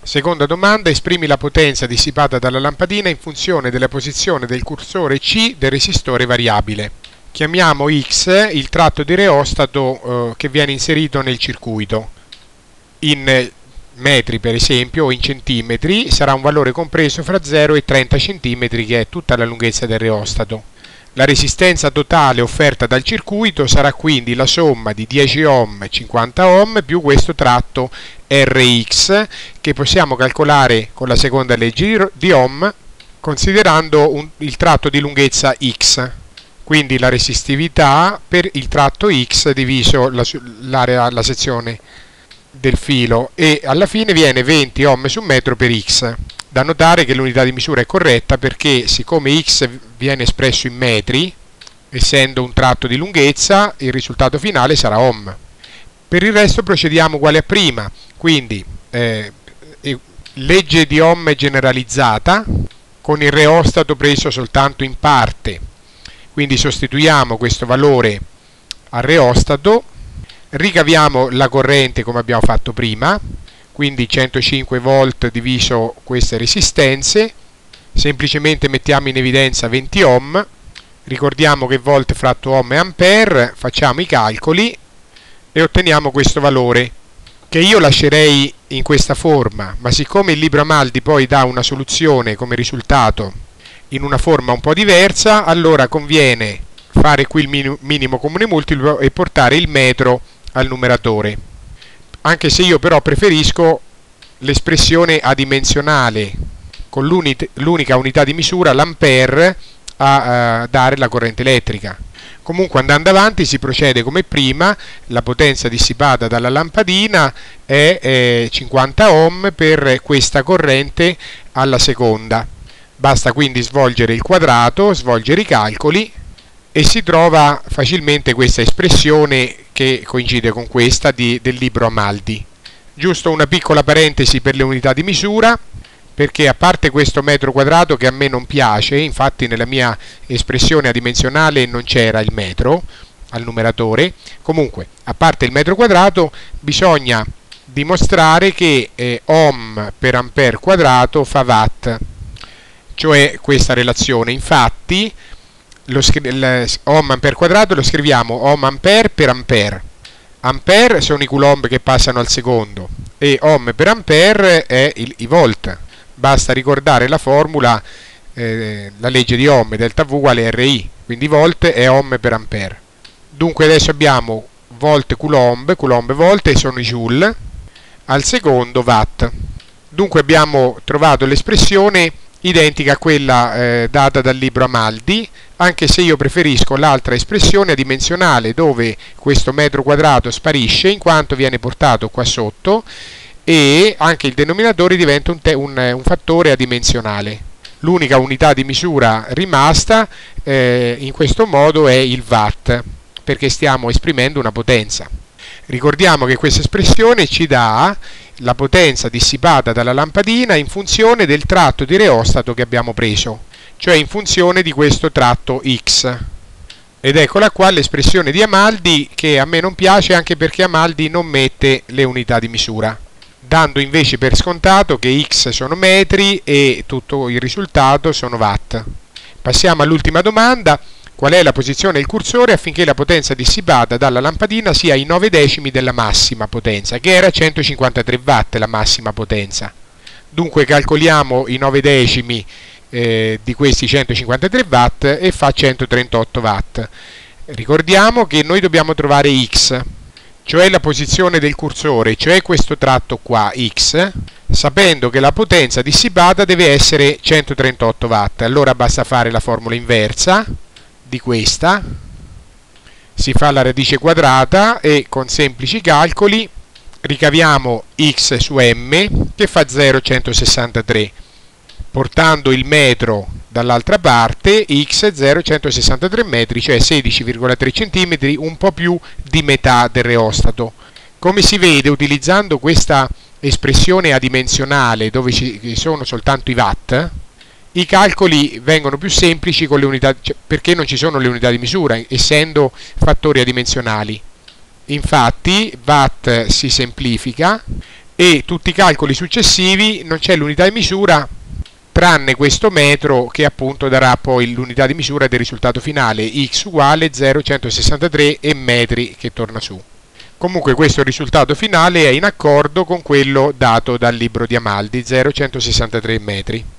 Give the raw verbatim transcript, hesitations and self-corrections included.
Seconda domanda, esprimi la potenza dissipata dalla lampadina in funzione della posizione del cursore C del resistore variabile. Chiamiamo X il tratto di reostato eh, che viene inserito nel circuito. In metri per esempio o in centimetri sarà un valore compreso fra zero e trenta centimetri, che è tutta la lunghezza del reostato. La resistenza totale offerta dal circuito sarà quindi la somma di dieci ohm e cinquanta ohm più questo tratto R X, che possiamo calcolare con la seconda legge di Ohm considerando un, il tratto di lunghezza X. Quindi la resistività per il tratto X diviso l'area, la sezione del filo, e alla fine viene venti ohm su metro per X. Da notare che l'unità di misura è corretta perché, siccome X viene espresso in metri, essendo un tratto di lunghezza, il risultato finale sarà ohm. Per il resto procediamo uguale a prima, quindi eh, legge di Ohm generalizzata con il reostato preso soltanto in parte. Quindi sostituiamo questo valore al reostato, ricaviamo la corrente come abbiamo fatto prima, quindi centocinque volt diviso queste resistenze, semplicemente mettiamo in evidenza venti ohm, ricordiamo che volt fratto ohm è ampere, facciamo i calcoli e otteniamo questo valore, che io lascerei in questa forma, ma siccome il libro Amaldi poi dà una soluzione come risultato in una forma un po' diversa, allora conviene fare qui il minimo comune multiplo e portare il metro al numeratore. Anche se io però preferisco l'espressione adimensionale con l'unica unità di misura, l'ampere, a uh, dare la corrente elettrica. Comunque, andando avanti, si procede come prima. La potenza dissipata dalla lampadina è eh, cinquanta ohm per questa corrente alla seconda. Basta quindi svolgere il quadrato, svolgere i calcoli e si trova facilmente questa espressione che coincide con questa di, del libro Amaldi. Giusto una piccola parentesi per le unità di misura, perché a parte questo metro quadrato che a me non piace, infatti nella mia espressione adimensionale non c'era il metro al numeratore, comunque a parte il metro quadrato bisogna dimostrare che eh, ohm per ampere quadrato fa watt, cioè questa relazione. Infatti lo ohm ampere quadrato lo scriviamo ohm ampere per ampere. Ampere sono i coulomb che passano al secondo e ohm per ampere è il, i volt. Basta ricordare la formula, eh, la legge di Ohm, delta V uguale R I, quindi volt è ohm per ampere. Dunque adesso abbiamo volt coulomb, coulomb volt e sono i joule, al secondo watt. Dunque abbiamo trovato l'espressione identica a quella eh, data dal libro Amaldi, anche se io preferisco l'altra espressione adimensionale dove questo metro quadrato sparisce in quanto viene portato qua sotto e anche il denominatore diventa un, un, un fattore adimensionale. L'unica unità di misura rimasta eh, in questo modo è il watt, perché stiamo esprimendo una potenza. Ricordiamo che questa espressione ci dà la potenza dissipata dalla lampadina in funzione del tratto di reostato che abbiamo preso, cioè in funzione di questo tratto X. Ed eccola qua l'espressione di Amaldi, che a me non piace anche perché Amaldi non mette le unità di misura, dando invece per scontato che X sono metri e tutto il risultato sono watt. Passiamo all'ultima domanda. Qual è la posizione del cursore affinché la potenza dissipata dalla lampadina sia i nove decimi della massima potenza, che era centocinquantatré watt la massima potenza. Dunque calcoliamo i nove decimi eh, di questi centocinquantatré watt e fa centotrentotto watt. Ricordiamo che noi dobbiamo trovare X, cioè la posizione del cursore, cioè questo tratto qua X, sapendo che la potenza dissipata deve essere centotrentotto watt. Allora basta fare la formula inversa di questa, si fa la radice quadrata e con semplici calcoli ricaviamo X su M che fa zero virgola centosessantatré, portando il metro dall'altra parte. X è zero virgola centosessantatré metri, cioè sedici virgola tre centimetri, un po' più di metà del reostato. Come si vede, utilizzando questa espressione adimensionale dove ci sono soltanto i watt, i calcoli vengono più semplici con le unità, cioè, perché non ci sono le unità di misura, essendo fattori adimensionali. Infatti watt si semplifica e tutti i calcoli successivi non c'è l'unità di misura tranne questo metro, che appunto darà poi l'unità di misura del risultato finale, x uguale zero virgola centosessantatré e metri che torna su. Comunque questo risultato finale è in accordo con quello dato dal libro di Amaldi, zero virgola centosessantatré metri.